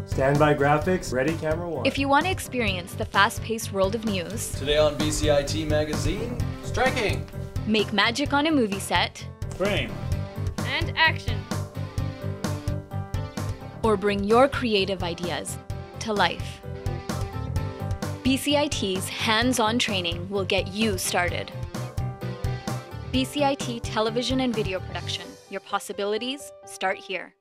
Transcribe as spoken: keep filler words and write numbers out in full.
Standby graphics, ready camera one. If you want to experience the fast-paced world of news, Today on B C I T magazine, Striking. make magic on a movie set, Frame. And action. or bring your creative ideas to life, B C I T's hands-on training will get you started. B C I T Television and Video Production. Your possibilities start here.